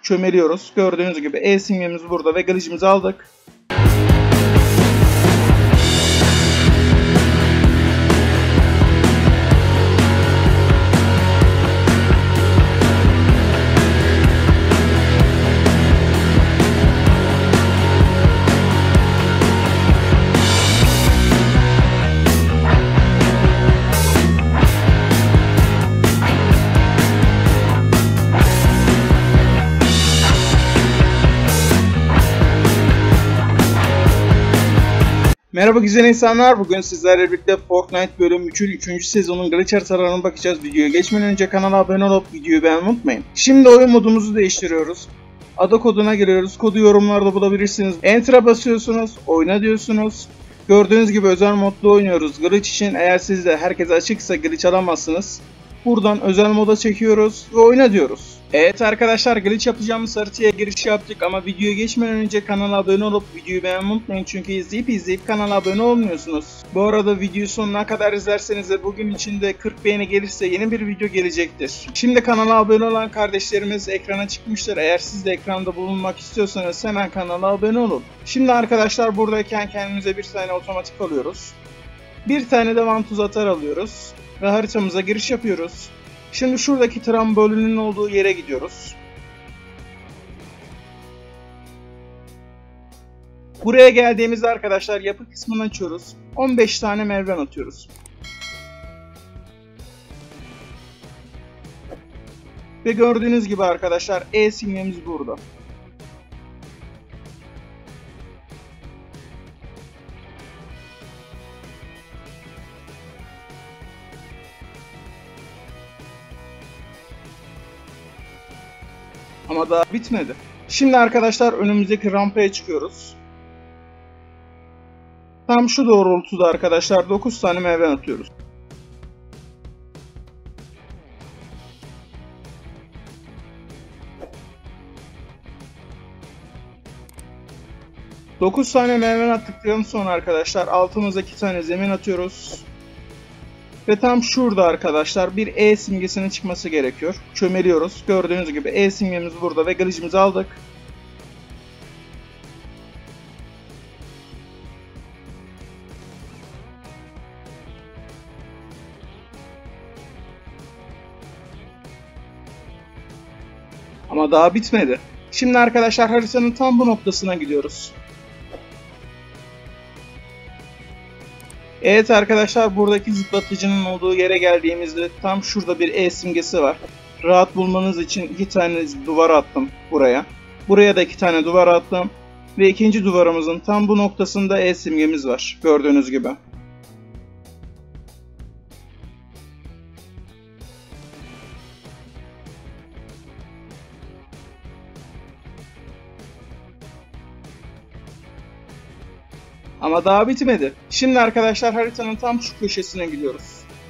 çömeliyoruz. Gördüğünüz gibi e-simgemiz burada ve glitch'imizi aldık. Merhaba güzel insanlar, bugün sizlerle birlikte Fortnite bölüm 3'ün 3. sezonun glitch haritalarına bakacağız. Videoya geçmeden önce kanala abone olup videoyu beğenmeyi unutmayın. Şimdi oyun modumuzu değiştiriyoruz. Ada koduna giriyoruz, kodu yorumlarda bulabilirsiniz. Enter'a basıyorsunuz, oyna diyorsunuz. Gördüğünüz gibi özel modda oynuyoruz. Glitch için eğer sizde herkese açıksa glitch alamazsınız. Buradan özel moda çekiyoruz ve oyna diyoruz. Evet arkadaşlar, glitch yapacağımız haritaya giriş yaptık ama videoya geçmeden önce kanala abone olup videoyu beğenmeyi unutmayın çünkü izleyip kanala abone olmuyorsunuz. Bu arada videoyu sonuna kadar izlerseniz de bugün içinde 40 beğeni gelirse yeni bir video gelecektir. Şimdi kanala abone olan kardeşlerimiz ekrana çıkmıştır. Eğer siz de ekranda bulunmak istiyorsanız hemen kanala abone olun. Şimdi arkadaşlar buradayken kendimize bir tane otomatik alıyoruz. Bir tane de vantuz atar alıyoruz. Ve haritamıza giriş yapıyoruz. Şimdi şuradaki trambolinin olduğu yere gidiyoruz. Buraya geldiğimizde arkadaşlar yapı kısmını açıyoruz. 15 tane merdiven atıyoruz. Ve gördüğünüz gibi arkadaşlar e-simgemiz burada. Ama daha bitmedi. Şimdi arkadaşlar önümüzdeki rampaya çıkıyoruz. Tam şu doğrultuda arkadaşlar 9 tane merdiven atıyoruz. Dokuz tane merdiven attıktan sonra arkadaşlar altımıza 2 tane zemin atıyoruz. Ve tam şurada arkadaşlar bir E simgesinin çıkması gerekiyor. Çömeliyoruz. Gördüğünüz gibi E simgemiz burada ve glitch'imizi aldık. Ama daha bitmedi. Şimdi arkadaşlar haritanın tam bu noktasına gidiyoruz. Evet arkadaşlar, buradaki zıplatıcının olduğu yere geldiğimizde tam şurada bir E simgesi var. Rahat bulmanız için 2 tane duvar attım buraya. Buraya da 2 tane duvar attım. Ve ikinci duvarımızın tam bu noktasında E simgemiz var. Gördüğünüz gibi. Ama daha bitmedi. Şimdi arkadaşlar haritanın tam şu köşesine gidiyoruz.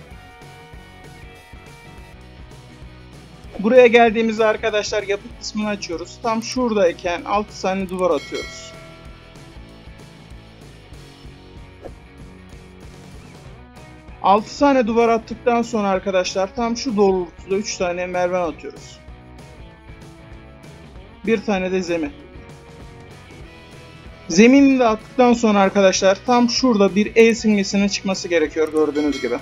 Buraya geldiğimizde arkadaşlar yapı kısmını açıyoruz. Tam şuradayken 6 tane duvar atıyoruz. Altı tane duvar attıktan sonra arkadaşlar tam şu doğrultuda 3 tane merdiven atıyoruz. Bir tane de zemin. Zeminini de attıktan sonra arkadaşlar tam şurada bir E simgesinin çıkması gerekiyor gördüğünüz gibi.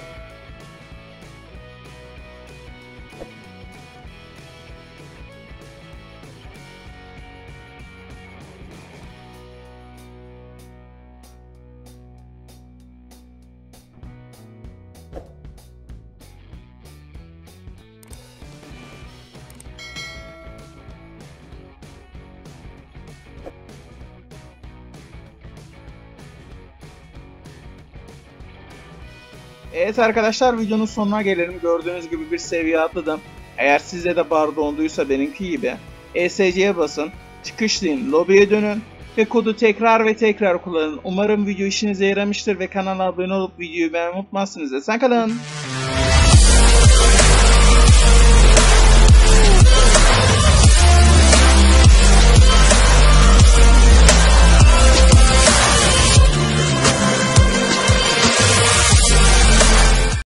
Evet arkadaşlar, videonun sonuna gelelim. Gördüğünüz gibi bir seviye atladım. Eğer sizde de bar donduysa benimki gibi ESC'ye basın, çıkışlayın, lobiye dönün ve kodu tekrar ve tekrar kullanın. Umarım video işinize yaramıştır ve kanala abone olup videoyu beğenmeyi unutmazsınız. Esen kalın.